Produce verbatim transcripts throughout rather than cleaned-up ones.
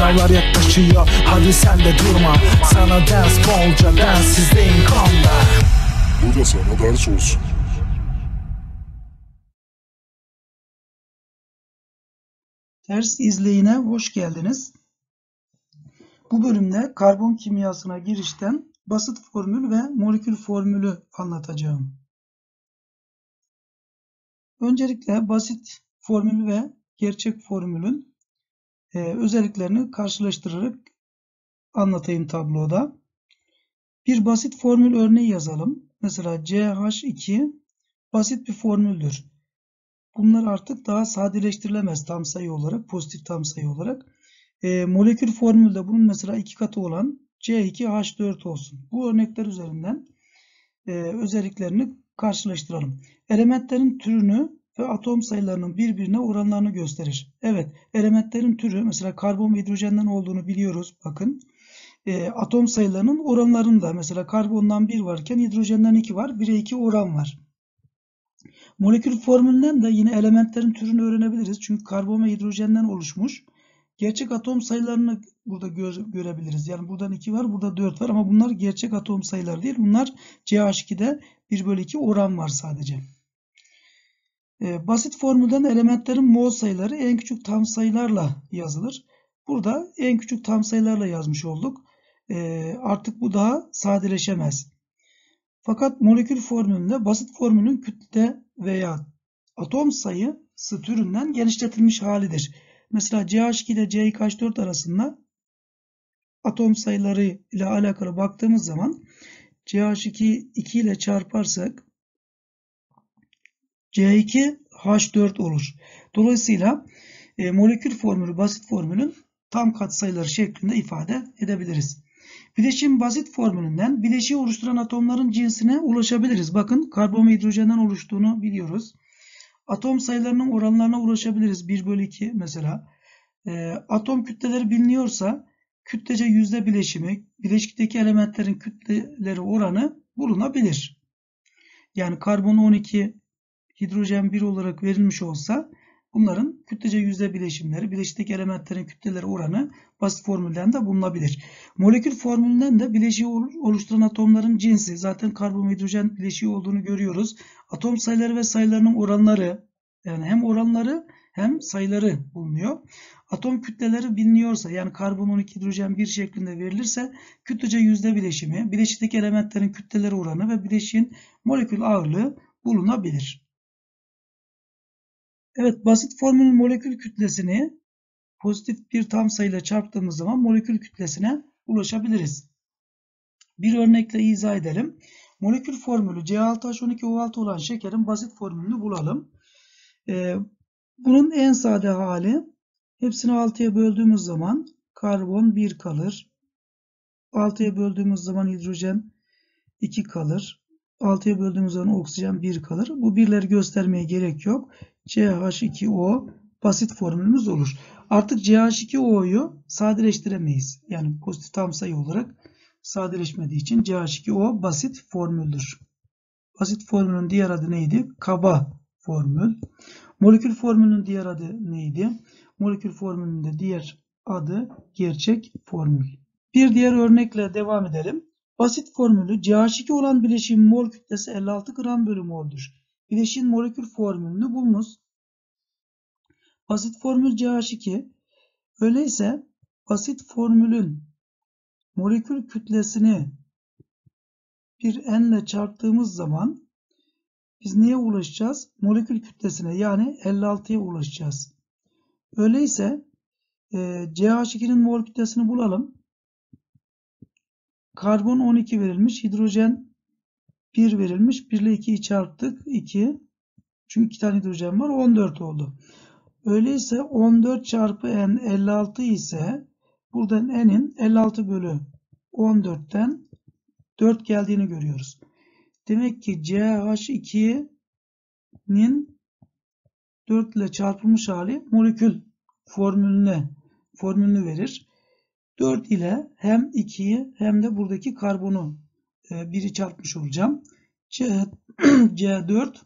Sınavlar yaklaşıyor, hadi sen de durma. Sana ders bolca, densizliğin kanda. Bu da sana ders olsun. Ders izleyine hoş geldiniz. Bu bölümde karbon kimyasına girişten basit formül ve molekül formülü anlatacağım. Öncelikle basit formül ve gerçek formülün e, özelliklerini karşılaştırarak anlatayım tabloda. Bir basit formül örneği yazalım. Mesela C H iki basit bir formüldür. Bunlar artık daha sadeleştirilemez tam sayı olarak, pozitif tam sayı olarak. E, molekül formülde bunun mesela iki katı olan C iki H dört olsun. Bu örnekler üzerinden e, özelliklerini karşılaştıralım. Elementlerin türünü ve atom sayılarının birbirine oranlarını gösterir. Evet, elementlerin türü mesela karbon ve hidrojenden olduğunu biliyoruz. Bakın. E, atom sayılarının oranlarında mesela karbondan bir varken hidrojenden iki var. bire iki oran var. Molekül formülünden de yine elementlerin türünü öğrenebiliriz. Çünkü karbon ve hidrojenden oluşmuş. Gerçek atom sayılarını burada gö görebiliriz. Yani buradan iki var, burada dört var ama bunlar gerçek atom sayıları değil. Bunlar C H iki'de bir bölü iki oran var sadece. Ee, basit formülden elementlerin mol sayıları en küçük tam sayılarla yazılır. Burada en küçük tam sayılarla yazmış olduk. Ee, artık bu daha sadeleşemez. Fakat molekül formülünde basit formülün kütle veya atom sayısı türünden genişletilmiş halidir. Mesela C H iki ile C iki H dört arasında atom sayıları ile alakalı baktığımız zaman C H iki iki ile çarparsak C iki H dört olur. Dolayısıyla e, molekül formülü basit formülün tam katsayıları şeklinde ifade edebiliriz. Bileşiğin basit formülünden bileşiği oluşturan atomların cinsine ulaşabiliriz. Bakın karbon ve hidrojenden oluştuğunu biliyoruz. Atom sayılarının oranlarına ulaşabiliriz. bir bölü iki mesela. E, atom kütleleri biliniyorsa kütlece yüzde bileşimi, bileşikteki elementlerin kütleleri oranı bulunabilir. Yani karbon on iki, hidrojen bir olarak verilmiş olsa bunların kütlece yüzde bileşimleri, bileşikteki elementlerin kütleleri oranı basit formülden de bulunabilir. Molekül formülünden de bileşiği oluşturan atomların cinsi, zaten karbon ve hidrojen bileşiği olduğunu görüyoruz. Atom sayıları ve sayılarının oranları, yani hem oranları hem sayıları bulunuyor. Atom kütleleri biliniyorsa, yani karbon on iki, hidrojen bir şeklinde verilirse kütlece yüzde bileşimi, bileşikteki elementlerin kütleleri oranı ve bileşiğin molekül ağırlığı bulunabilir. Evet, basit formülün molekül kütlesini pozitif bir tam sayıyla çarptığımız zaman molekül kütlesine ulaşabiliriz. Bir örnekle izah edelim. Molekül formülü C altı H on iki O altı olan şekerin basit formülünü bulalım. Ee, bunun en sade hali, hepsini altıya böldüğümüz zaman karbon bir kalır. altıya böldüğümüz zaman hidrojen iki kalır. altıya böldüğümüz zaman oksijen bir kalır. Bu birleri göstermeye gerek yok. C H iki O basit formülümüz olur. Artık C H iki O'yu sadeleştiremeyiz. Yani pozitif tam sayı olarak sadeleşmediği için C H iki O basit formüldür. Basit formülün diğer adı neydi? Kaba formül. Molekül formülünün diğer adı neydi? Molekül formülünün de diğer adı gerçek formül. Bir diğer örnekle devam edelim. Basit formülü C H iki olan bileşiğin mol kütlesi elli altı gram bölü mol'dür. Bileşiğin molekül formülünü bulunuz. Basit formül C H iki. Öyleyse basit formülün molekül kütlesini bir n ile çarptığımız zaman biz neye ulaşacağız? Molekül kütlesine, yani elli altıya ulaşacağız. Öyleyse e, C H iki'nin mol kütlesini bulalım. Karbon on iki verilmiş, hidrojen bir verilmiş. bir ile ikiyi çarptık. iki. Çünkü iki tane hidrojen var. on dört oldu. Öyleyse on dört çarpı n elli altı ise buradan n'in elli altı bölü on dört'ten dört geldiğini görüyoruz. Demek ki C H iki'nin dört ile çarpılmış hali molekül formülüne formülünü verir. dört ile hem ikiyi hem de buradaki karbonu biri çarpmış olacağım. C, C dört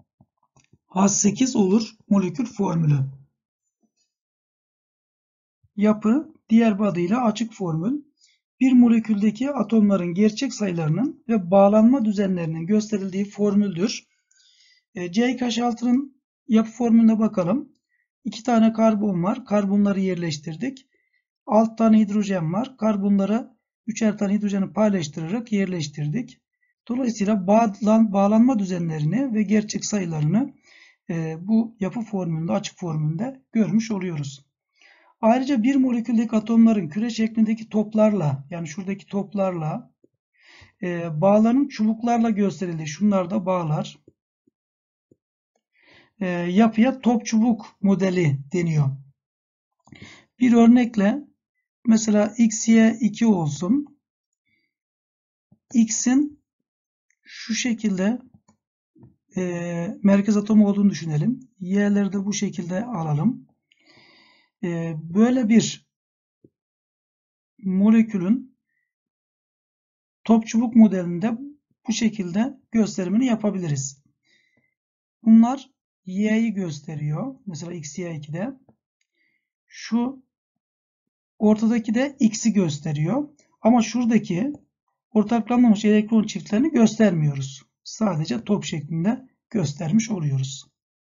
H sekiz olur molekül formülü. yapı, diğer bir adıyla açık formül, bir moleküldeki atomların gerçek sayılarının ve bağlanma düzenlerinin gösterildiği formüldür. C iki H altının yapı formülüne bakalım. iki tane karbon var. Karbonları yerleştirdik. altı tane hidrojen var. Karbonlara üçer tane hidrojeni paylaştırarak yerleştirdik. Dolayısıyla bağlan, bağlanma düzenlerini ve gerçek sayılarını e, bu yapı formülünde, açık formülünde görmüş oluyoruz. Ayrıca bir moleküldeki atomların küre şeklindeki toplarla, yani şuradaki toplarla, e, bağların çubuklarla gösterildiği, şunlar da bağlar, e, yapıya top çubuk modeli deniyor. Bir örnekle mesela X Y iki olsun. X'in şu şekilde e, merkez atomu olduğunu düşünelim. Y'leri de bu şekilde alalım. E, böyle bir molekülün top çubuk modelinde bu şekilde gösterimini yapabiliriz. Bunlar Y'yi gösteriyor. Mesela X Y iki'de. Şu ortadaki de X'i gösteriyor. Ama şuradaki ortaklanmamış elektron çiftlerini göstermiyoruz. Sadece top şeklinde göstermiş oluyoruz.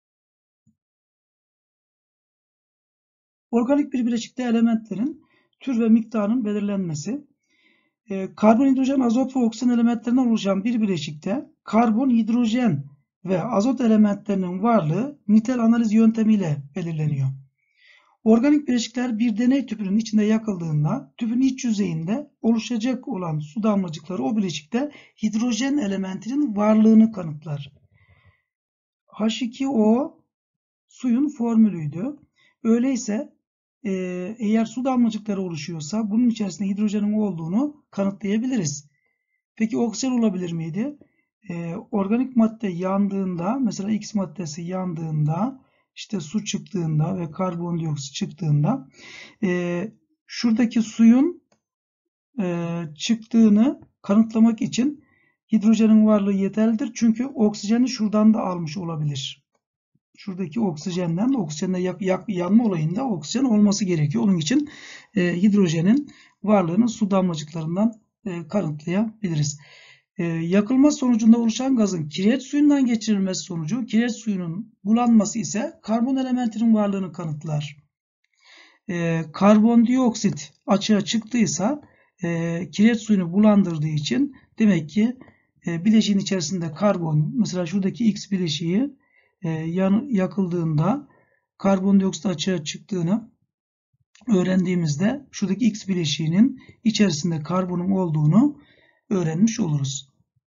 Organik bir bileşikte elementlerin tür ve miktarının belirlenmesi. Karbon, hidrojen, azot ve oksijen elementlerinden oluşan bir bileşikte karbon, hidrojen ve azot elementlerinin varlığı nitel analiz yöntemiyle belirleniyor. Organik bileşikler bir deney tüpünün içinde yakıldığında tüpün iç yüzeyinde oluşacak olan su damlacıkları o bileşikte hidrojen elementinin varlığını kanıtlar. H iki O suyun formülüydü. Öyleyse eğer su damlacıkları oluşuyorsa bunun içerisinde hidrojenin olduğunu kanıtlayabiliriz. Peki oksijen olabilir miydi? Ee, organik madde yandığında, mesela X maddesi yandığında, işte su çıktığında ve karbondioksit çıktığında e, şuradaki suyun e, çıktığını kanıtlamak için hidrojenin varlığı yeterlidir. Çünkü oksijeni şuradan da almış olabilir. Şuradaki oksijenden de oksijenle yak, yak, yanma olayında oksijen olması gerekiyor. Onun için e, hidrojenin varlığını su damlacıklarından e, kanıtlayabiliriz. E, yakılma sonucunda oluşan gazın kireç suyundan geçirilmesi sonucu kireç suyunun bulanması ise karbon elementinin varlığını kanıtlar. E, karbondioksit açığa çıktıysa e, kireç suyunu bulandırdığı için demek ki e, bileşiğin içerisinde karbon, mesela şuradaki X bileşiği e, yan, yakıldığında karbondioksit açığa çıktığını öğrendiğimizde şuradaki X bileşiğinin içerisinde karbonun olduğunu öğrenmiş oluruz.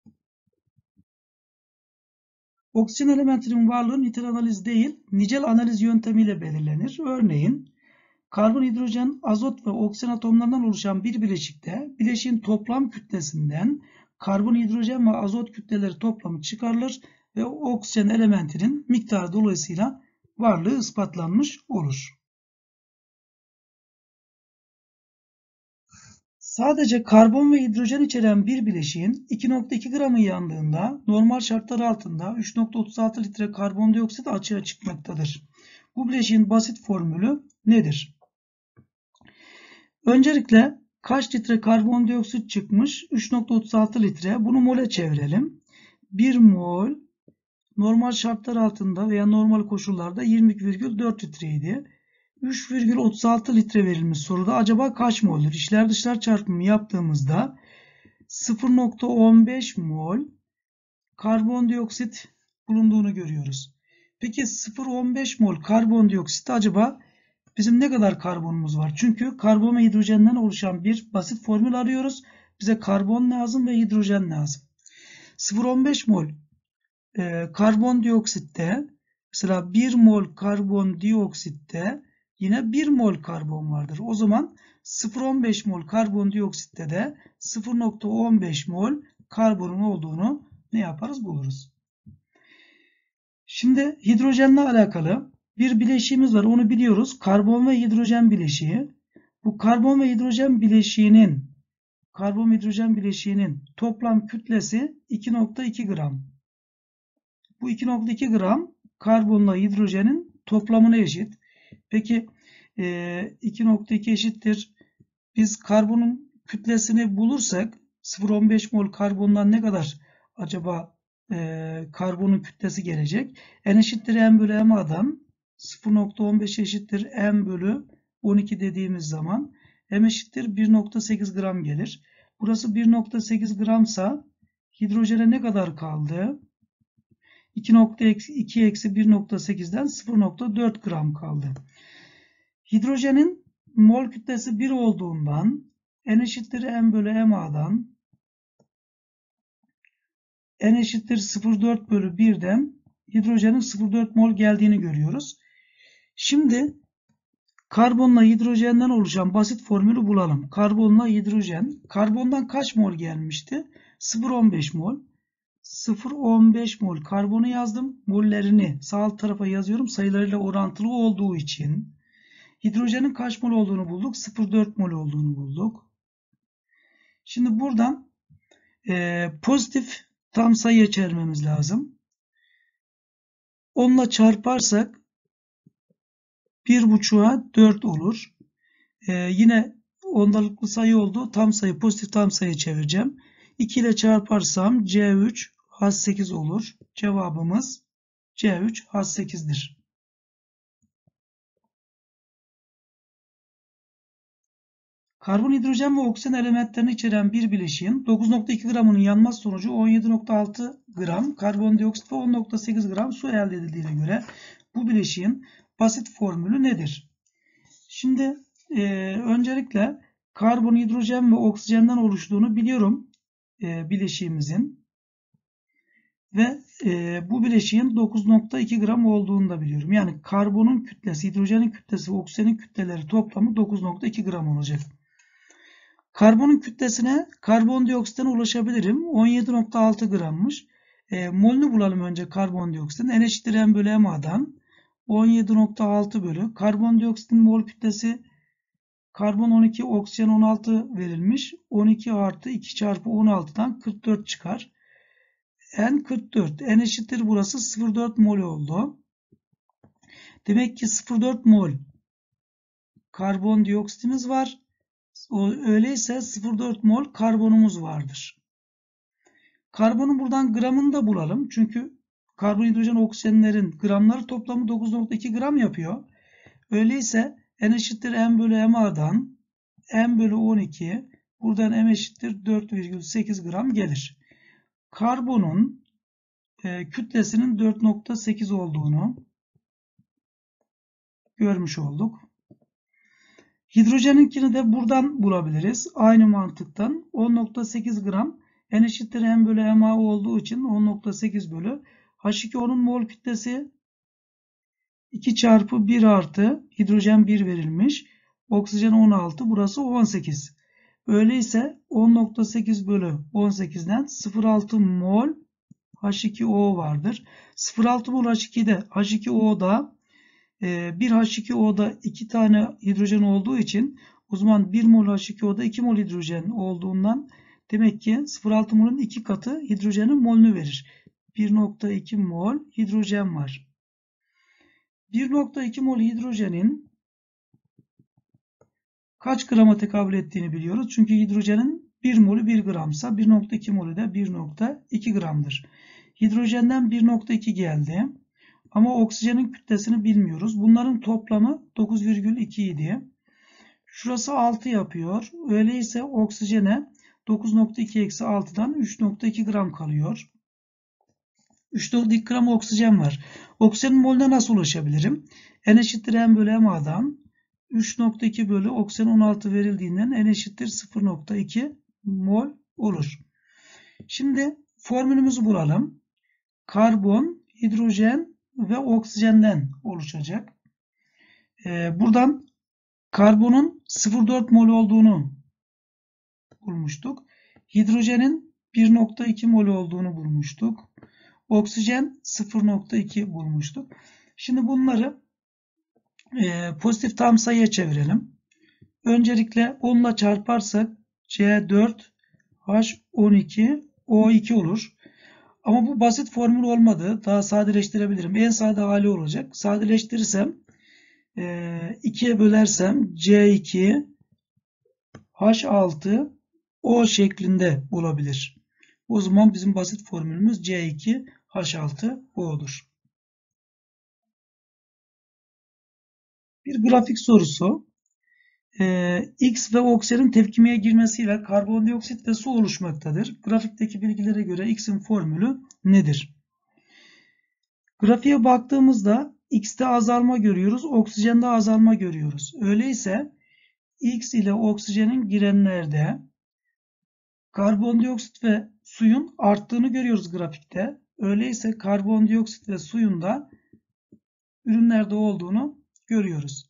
Oksijen elementinin varlığı nitel analiz değil, nicel analiz yöntemiyle belirlenir. Örneğin karbon, hidrojen, azot ve oksijen atomlarından oluşan bir bileşikte bileşiğin toplam kütlesinden karbon, hidrojen ve azot kütleleri toplamı çıkarılır ve oksijen elementinin miktarı dolayısıyla varlığı ispatlanmış olur. Sadece karbon ve hidrojen içeren bir bileşiğin iki nokta iki gramı yandığında normal şartlar altında üç nokta otuz altı litre karbondioksit açığa çıkmaktadır. Bu bileşiğin basit formülü nedir? Öncelikle kaç litre karbondioksit çıkmış? üç nokta otuz altı litre. Bunu mole çevirelim. bir mol normal şartlar altında veya normal koşullarda yirmi iki virgül dört litreydi. üç virgül otuz altı litre verilmiş soruda. Acaba kaç mol'dür? İçler dışlar çarpımı yaptığımızda sıfır nokta on beş mol karbondioksit bulunduğunu görüyoruz. Peki sıfır nokta on beş mol karbondioksit acaba bizim ne kadar karbonumuz var? Çünkü karbon ve hidrojenden oluşan bir basit formül arıyoruz. Bize karbon lazım ve hidrojen lazım. sıfır nokta on beş mol e, karbondioksitte, mesela bir mol karbondioksitte yine bir mol karbon vardır. O zaman sıfır nokta on beş mol karbondioksitte de sıfır nokta on beş mol karbonun olduğunu ne yaparız? Buluruz. Şimdi hidrojenle alakalı bir bileşiğimiz var. Onu biliyoruz. Karbon ve hidrojen bileşiği. Bu karbon ve hidrojen bileşiğinin karbon ve hidrojen bileşiğinin toplam kütlesi iki nokta iki gram. Bu iki nokta iki gram karbonla hidrojenin toplamına eşit. Peki e, iki nokta iki eşittir. Biz karbonun kütlesini bulursak sıfır virgül on beş mol karbondan ne kadar acaba e, karbonun kütlesi gelecek? N eşittir M bölü Ma'dan sıfır nokta on beş eşittir M bölü on iki dediğimiz zaman M eşittir bir nokta sekiz gram gelir. Burası bir nokta sekiz gramsa hidrojene ne kadar kaldı? iki nokta iki eksi bir nokta sekizden sıfır nokta dört gram kaldı. Hidrojenin mol kütlesi bir olduğundan N eşittir M bölü Ma'dan N eşittir sıfır virgül dört bölü birden hidrojenin sıfır virgül dört mol geldiğini görüyoruz. Şimdi karbonla hidrojenden oluşan basit formülü bulalım. Karbonla hidrojen. Karbondan kaç mol gelmişti? sıfır virgül on beş mol. sıfır virgül on beş mol karbonu yazdım. Mollerini sağ alt tarafa yazıyorum. Sayılarıyla orantılı olduğu için. Hidrojenin kaç mol olduğunu bulduk? sıfır virgül dört mol olduğunu bulduk. Şimdi buradan e, pozitif tam sayıya çevirmemiz lazım. onla çarparsak bir buçuğa dört olur. Ee, yine ondalıklı sayı oldu. Tam sayı, pozitif tam sayı çevireceğim. iki ile çarparsam C üç H sekiz olur. Cevabımız C üç H sekiz'dir. Karbon, hidrojen ve oksijen elementlerini içeren bir bileşiğin dokuz nokta iki gramının yanması sonucu on yedi nokta altı gram karbondioksit ve on nokta sekiz gram su elde edildiğine göre bu bileşiğin basit formülü nedir? Şimdi e, öncelikle karbon, hidrojen ve oksijenden oluştuğunu biliyorum e, bileşiğimizin. Ve e, bu bileşiğin dokuz nokta iki gram olduğunu da biliyorum. Yani karbonun kütlesi, hidrojenin kütlesi ve oksijenin kütleleri toplamı dokuz nokta iki gram olacak. Karbonun kütlesine karbondioksitten ulaşabilirim. on yedi nokta altı grammış. E, molünü bulalım önce karbondioksitin. N eşittir M bölü Ma'dan on yedi nokta altı bölü. Karbondioksitin mol kütlesi karbon on iki, oksijen on altı verilmiş. on iki artı iki çarpı on altı'dan kırk dört çıkar. N kırk dört. N eşittir burası sıfır virgül dört mol oldu. Demek ki sıfır virgül dört mol karbondioksitimiz var. Öyleyse sıfır virgül dört mol karbonumuz vardır. Karbonun buradan gramını da bulalım. Çünkü karbon, hidrojen, oksijenlerin gramları toplamı dokuz nokta iki gram yapıyor. Öyleyse N eşittir M bölü Ma'dan M bölü on iki, buradan M eşittir dört virgül sekiz gram gelir. Karbonun e, kütlesinin dört nokta sekiz olduğunu görmüş olduk. Hidrojeninkini de buradan bulabiliriz. Aynı mantıktan on nokta sekiz gram N eşittir M bölü Ma olduğu için on nokta sekiz bölü H iki O'nun mol kütlesi iki çarpı bir artı hidrojen bir verilmiş. Oksijen on altı, burası on sekiz. Öyleyse on nokta sekiz bölü on sekiz'den sıfır virgül altı mol H iki O vardır. sıfır virgül altı mol H iki'de H iki O'da bir H iki O'da iki tane hidrojen olduğu için o zaman bir mol H iki O'da iki mol hidrojen olduğundan demek ki sıfır virgül altı mol'un iki katı hidrojenin molünü verir. bir nokta iki mol hidrojen var. bir nokta iki mol hidrojenin kaç grama tekabül ettiğini biliyoruz. Çünkü hidrojenin bir molü bir gramsa bir nokta iki molü de bir nokta iki gramdır. Hidrojenden bir nokta iki geldi. Ama oksijenin kütlesini bilmiyoruz. Bunların toplamı dokuz virgül iki idi. Şurası altı yapıyor. Öyleyse oksijene dokuz nokta iki eksi altı'dan üç nokta iki gram kalıyor. üç nokta iki gram oksijen var. Oksijenin molüne nasıl ulaşabilirim? N eşittir M bölü Ma'dan üç nokta iki bölü oksijen on altı verildiğinden N eşittir sıfır nokta iki mol olur. Şimdi formülümüzü bulalım. Karbon, hidrojen ve oksijenden oluşacak. Ee, buradan karbonun sıfır virgül dört mol olduğunu bulmuştuk. Hidrojenin bir nokta iki mol olduğunu bulmuştuk. Oksijen sıfır nokta iki bulmuştuk. Şimdi bunları e, pozitif tam sayıya çevirelim. Öncelikle on ile çarparsak C dört H on iki O iki olur. Ama bu basit formül olmadı. Daha sadeleştirebilirim. En sade hali olacak. Sadeleştirirsem e, ikiye bölersem C iki H altı O şeklinde olabilir. O zaman bizim basit formülümüz C iki H altı O'dur. Bir grafik sorusu. Ee, X ve oksijenin tepkimeye girmesiyle karbondioksit ve su oluşmaktadır. Grafikteki bilgilere göre X'in formülü nedir? Grafiğe baktığımızda X'te azalma görüyoruz, oksijende azalma görüyoruz. Öyleyse X ile oksijenin girenlerde karbondioksit ve suyun arttığını görüyoruz grafikte. Öyleyse karbondioksit ve suyun da ürünlerde olduğunu görüyoruz.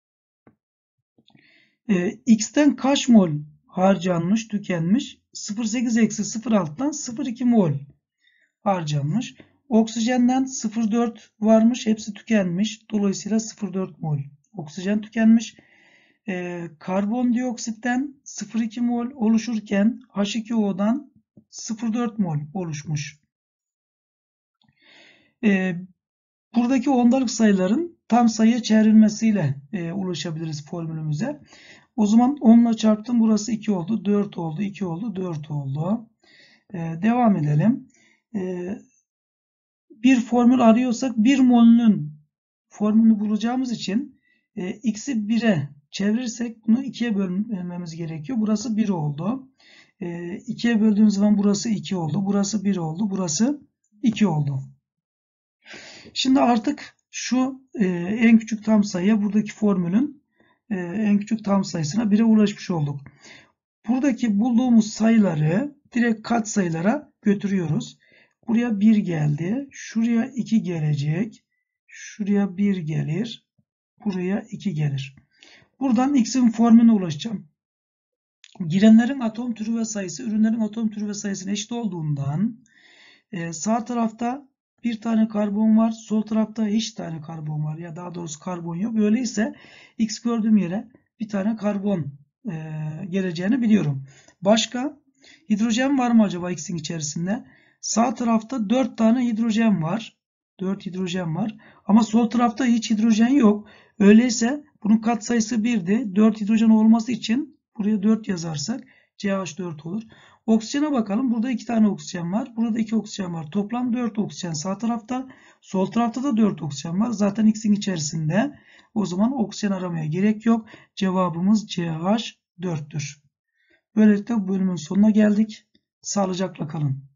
Ee, X'ten kaç mol harcanmış, tükenmiş? sıfır virgül sekiz eksi sıfır virgül altıdan sıfır virgül iki mol harcanmış. Oksijenden sıfır virgül dört varmış, hepsi tükenmiş. Dolayısıyla sıfır virgül dört mol oksijen tükenmiş. Ee, karbondioksitten sıfır virgül iki mol oluşurken H iki O'dan sıfır virgül dört mol oluşmuş. Ee, buradaki ondalık sayıların tam sayıya çevrilmesiyle e, ulaşabiliriz formülümüze. O zaman on ile çarptım. Burası iki oldu. dört oldu. iki oldu. dört oldu. Ee, devam edelim. Ee, bir formül arıyorsak bir molünün formülünü bulacağımız için e, x'i bire çevirirsek bunu ikiye bölmemiz gerekiyor. Burası bir oldu. E, ikiye böldüğümüz zaman burası iki oldu. Burası bir oldu. Burası iki oldu. Şimdi artık şu e, en küçük tam sayıya buradaki formülün e, en küçük tam sayısına bire ulaşmış olduk. Buradaki bulduğumuz sayıları direkt katsayılara götürüyoruz. Buraya bir geldi. Şuraya iki gelecek. Şuraya bir gelir. Buraya iki gelir. Buradan X'in formülüne ulaşacağım. Girenlerin atom türü ve sayısı ürünlerin atom türü ve sayısına eşit olduğundan e, sağ tarafta bir tane karbon var. Sol tarafta hiç tane karbon var. Ya daha doğrusu karbon yok. Öyleyse X gördüğüm yere bir tane karbon e, geleceğini biliyorum. Başka hidrojen var mı acaba X'in içerisinde? Sağ tarafta dört tane hidrojen var. dört hidrojen var. Ama sol tarafta hiç hidrojen yok. Öyleyse bunun katsayısı birdi. dört hidrojen olması için buraya dört yazarsak C H dört olur. Oksijene bakalım. Burada iki tane oksijen var. Burada iki oksijen var. Toplam dört oksijen sağ tarafta. Sol tarafta da dört oksijen var. Zaten X'in içerisinde. O zaman oksijen aramaya gerek yok. Cevabımız C H dörttür. Böylelikle bu bölümün sonuna geldik. Sağlıcakla kalın.